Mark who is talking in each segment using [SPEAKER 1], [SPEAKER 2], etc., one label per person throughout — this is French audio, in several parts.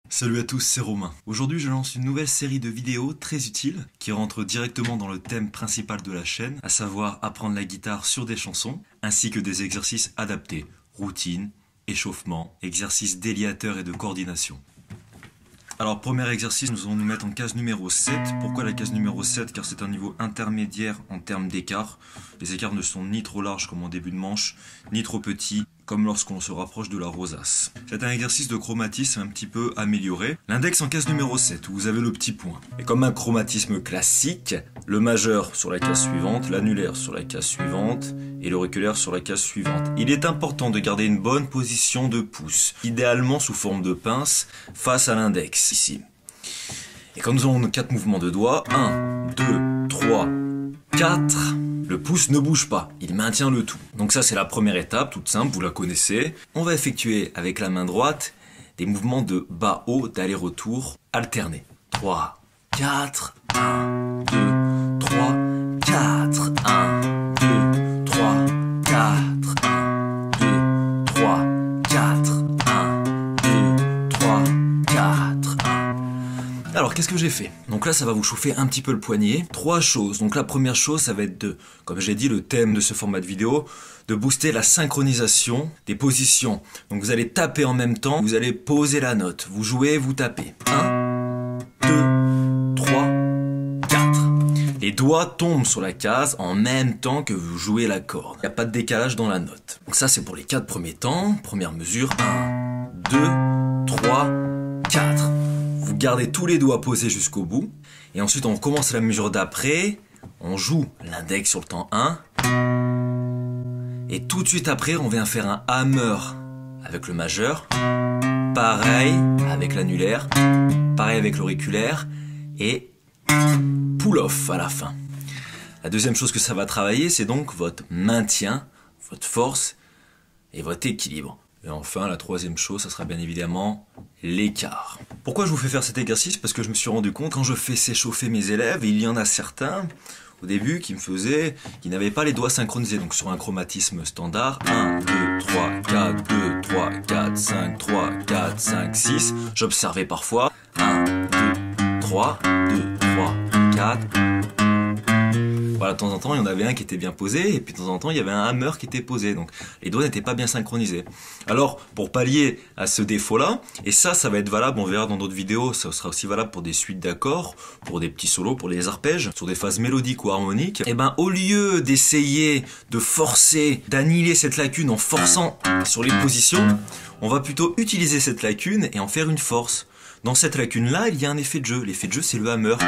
[SPEAKER 1] Salut à tous, c'est Romain. Aujourd'hui, je lance une nouvelle série de vidéos très utiles qui rentrent directement dans le thème principal de la chaîne, à savoir apprendre la guitare sur des chansons, ainsi que des exercices adaptés, routine, échauffement, exercices déliateurs et de coordination. Alors, premier exercice, nous allons nous mettre en case numéro 7. Pourquoi la case numéro 7? Car c'est un niveau intermédiaire en termes d'écart. Les écarts ne sont ni trop larges comme en début de manche, ni trop petits comme lorsqu'on se rapproche de la rosace. C'est un exercice de chromatisme un petit peu amélioré. L'index en case numéro 7, où vous avez le petit point. Et comme un chromatisme classique, le majeur sur la case suivante, l'annulaire sur la case suivante et l'auriculaire sur la case suivante. Il est important de garder une bonne position de pouce, idéalement sous forme de pince, face à l'index, ici. Et quand nous avons 4 mouvements de doigts, 1, 2, 3, 4... le pouce ne bouge pas, il maintient le tout. Donc ça c'est la première étape, toute simple, vous la connaissez. On va effectuer avec la main droite des mouvements de bas-haut, d'aller-retour alternés. 3, 4, 1, 2, 3, 4, 1, 2, 3, 4, 1, 2, 3, 4, 1, 2, 3, 4, 1. Alors qu'est-ce que j'ai fait? Donc là ça va vous chauffer un petit peu le poignet. 3 choses. Donc la première chose ça va être de, comme j'ai dit le thème de ce format de vidéo, de booster la synchronisation des positions. Donc vous allez taper en même temps, vous allez poser la note. Vous jouez, vous tapez. 1, 2, 3, 4. Les doigts tombent sur la case en même temps que vous jouez la corde. Il n'y a pas de décalage dans la note. Donc ça c'est pour les 4 premiers temps. Première mesure. 1, 2, 3, 4. Vous gardez tous les doigts posés jusqu'au bout. Et ensuite, on recommence la mesure d'après. On joue l'index sur le temps 1. Et tout de suite après, on vient faire un hammer avec le majeur. Pareil avec l'annulaire. Pareil avec l'auriculaire. Et pull-off à la fin. La deuxième chose que ça va travailler, c'est donc votre maintien, votre force et votre équilibre. Et enfin, la troisième chose, ça sera bien évidemment l'écart. Pourquoi je vous fais faire cet exercice? Parce que je me suis rendu compte, quand je fais s'échauffer mes élèves, et il y en a certains, au début, qui n'avaient pas les doigts synchronisés. Donc sur un chromatisme standard, 1, 2, 3, 4, 2, 3, 4, 5, 3, 4, 5, 6. J'observais parfois, 1, 2, 3, 2, 3, 4... Voilà, de temps en temps, il y en avait un qui était bien posé, et puis de temps en temps, il y avait un hammer qui était posé. Donc, les doigts n'étaient pas bien synchronisés. Alors, pour pallier à ce défaut-là, et ça va être valable, on verra dans d'autres vidéos, ça sera aussi valable pour des suites d'accords, pour des petits solos, pour les arpèges, sur des phases mélodiques ou harmoniques. Et ben, au lieu d'essayer de forcer, d'annihiler cette lacune en forçant sur les positions, on va plutôt utiliser cette lacune et en faire une force. Dans cette lacune-là, il y a un effet de jeu. L'effet de jeu, c'est le hammer.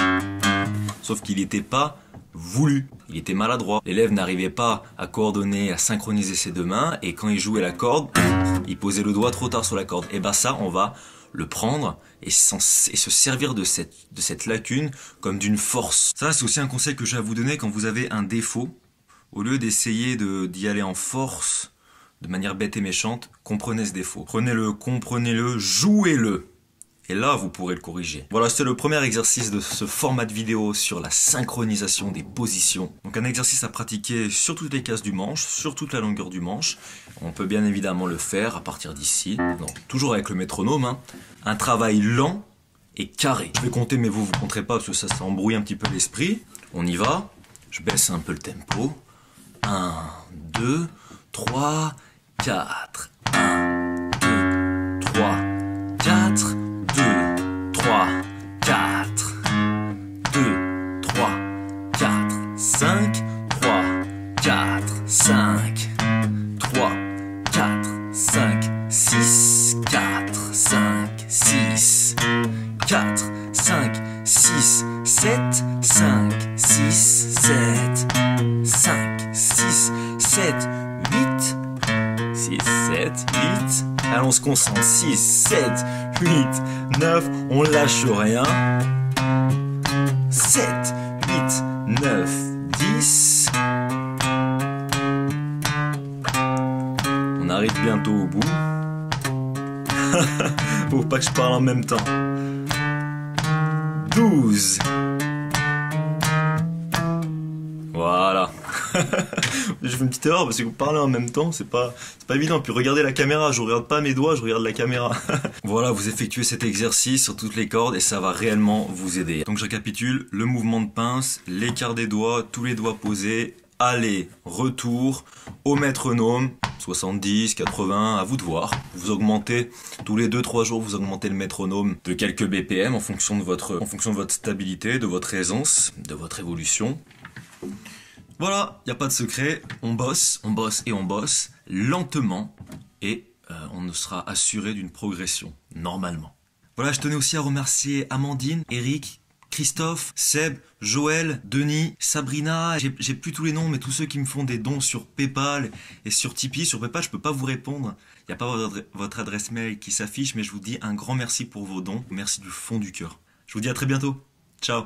[SPEAKER 1] Sauf qu'il n'était pas voulu, il était maladroit. L'élève n'arrivait pas à coordonner, à synchroniser ses deux mains, et quand il jouait la corde, il posait le doigt trop tard sur la corde. Et ben ça, on va le prendre et se servir de cette lacune comme d'une force. Ça, c'est aussi un conseil que j'ai à vous donner quand vous avez un défaut. Au lieu d'essayer d'y aller en force, de manière bête et méchante, comprenez ce défaut. Prenez-le, comprenez-le, jouez-le. Et là, vous pourrez le corriger. Voilà, c'était le premier exercice de ce format de vidéo sur la synchronisation des positions. Donc un exercice à pratiquer sur toutes les cases du manche, sur toute la longueur du manche. On peut bien évidemment le faire à partir d'ici. Non, toujours avec le métronome. Hein. Un travail lent et carré. Je vais compter, mais vous ne compterez pas parce que ça embrouille un petit peu l'esprit. On y va. Je baisse un peu le tempo. 1, 2, 3, 4. 1, 2, 3, 4. 3, 4, 2, 3, 4, 5, 3, 4, 5, 3, 4, 5, 6, 4, 5, 6, 4, 5, 6, 7, 5, 6, 7, 5, 6, 7, 8, 6, 7, 8. Allons, on se concentre. 6, 7, 8, 9, on lâche rien. 7, 8, 9, 10. On arrive bientôt au bout. Faut pas que je parle en même temps. 12. Voilà. J'ai fait une petite erreur parce que vous parlez en même temps, c'est pas évident. Puis regardez la caméra, je regarde pas mes doigts, je regarde la caméra. Voilà, vous effectuez cet exercice sur toutes les cordes et ça va réellement vous aider. Donc je récapitule, le mouvement de pince, l'écart des doigts, tous les doigts posés, aller, retour, au métronome, 70, 80, à vous de voir. Vous augmentez, tous les 2-3 jours, vous augmentez le métronome de quelques BPM en fonction de votre stabilité, de votre aisance, de votre évolution. Voilà, il n'y a pas de secret, on bosse et on bosse lentement et on sera assuré d'une progression, normalement. Voilà, je tenais aussi à remercier Amandine, Eric, Christophe, Seb, Joël, Denis, Sabrina, j'ai plus tous les noms, mais tous ceux qui me font des dons sur PayPal et sur Tipeee. Sur PayPal, je peux pas vous répondre, il n'y a pas votre adresse mail qui s'affiche, mais je vous dis un grand merci pour vos dons, merci du fond du cœur. Je vous dis à très bientôt, ciao.